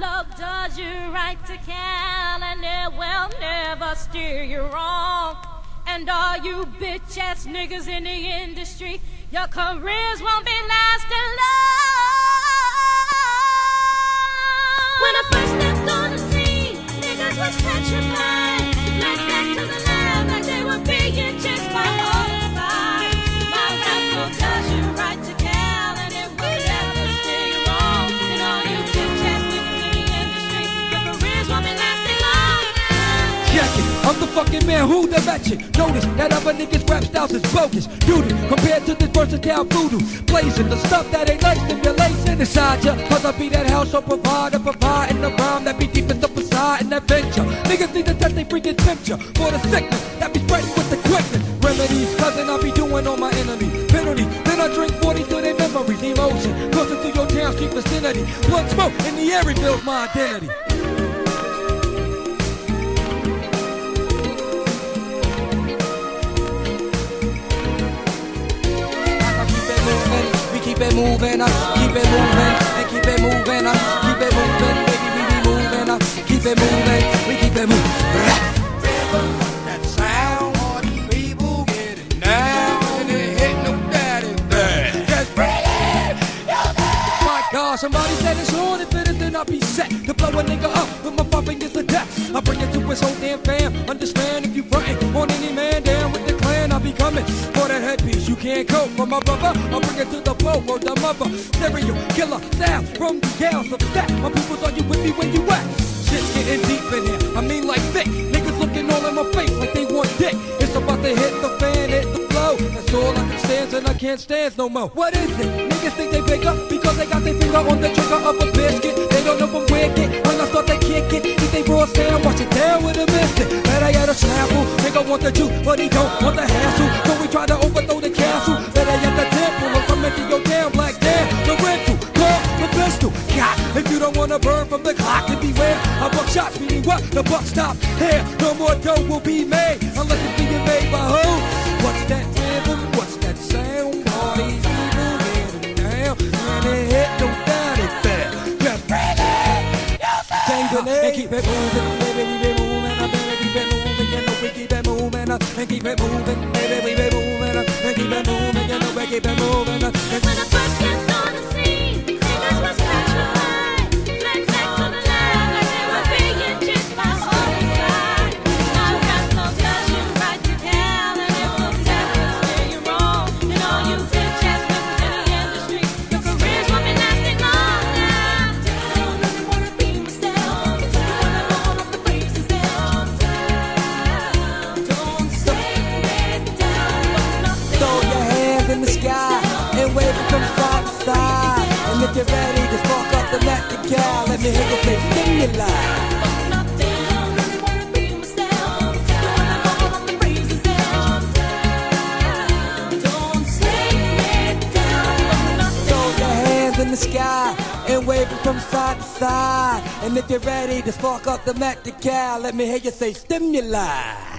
love does you right to Cal, and it will never steer you wrong. And all you bitch-ass niggas in the industry, your careers won't be lasting long. When I first stepped on the scene, niggas was petrified. Like back to the lab, like they were being chased by all the sides. My rap will does you right to Cal, and it will never steer you wrong. And all you bitch-ass niggas in the industry, your careers won't be lasting long. Check it, I'm the fucking man who the mention. Notice that other niggas' rap styles is bogus. Duty compared to this versatile voodoo. Blazing the stuff that ain't like stimulation inside ya. Cause I be that household provider, providing the rhyme that be deepest up inside an adventure. Niggas need to test they freaking temperature for the sickness that be spreading with the quickness. Remedies, cousin, I be doing on my enemy. Penalty, then I drink 40 to their memories. Emotion, coursing through your town street vicinity. Blood smoke in the air reveals my identity. Keep it moving, keep it moving, and keep it moving, keep it moving, baby, we be moving, keep it moving, we keep it moving. That sound, all these people get it now, and it hit no daddy there. Just breathe, my God, somebody said it's on, if it is then I'll be set to blow a nigga up with my 5 fingers of death. I bring it to his whole damn fam. Understand if you frontin' on any man down with the clan, I'll be coming for that headpiece. You can't cope for my brother. I'll bring it to the boat or the mother. Stereo killer sound from the gals of that. My peoples, are you with me when you at? Shit's getting deep in here. I mean like thick. Niggas looking all in my face like they want dick. It's about to hit the fan, hit the flow. That's all I can stand and I can't stand no more. What is it? Niggas think they bigger because they got their finger on the trigger of a biscuit. They don't know I'm wicked. When I start they kick it, eat they raw sound, watch it down with a biscuit. Bet I got a snapple. Nigga want the juice, but he don't want the hassle. So we try to overthrow the castle. Bet I got the temple. I'm coming to your damn black damn. The rental, call the pistol. God, if you don't wanna burn from the clock, then beware. I buck shots, meaning what? The buck stop here. No more dough will be made unless it's being made by who? What's that rhythm? What's that sound? All these people getting down, and it hit no daddy there. Just breathe it, and keep it moving, baby, we be moving, baby, keep it moving, you know we keep it moving, and keep it moving, baby, we be moving, and keep it moving, you know we keep it moving. When I first stepped on the scene, niggas was petrified. Like back to the lab, like they were being chased by all the sides. My rap will does you right to Cal, and it will never steer you wrong. And all you bitch-ass niggas in the industry, your careers won't be lasting long now. I don't really wanna be myself. I wanna go on off the breeze and don't slow it down. Throw your hands in the sky and wave it from side to side. And if you're ready to spark up the electric cow, let me hear you say stimuli. In the sky and wave it from side to side. And if you're ready to spark up the electric cow, let me hear you say stimuli.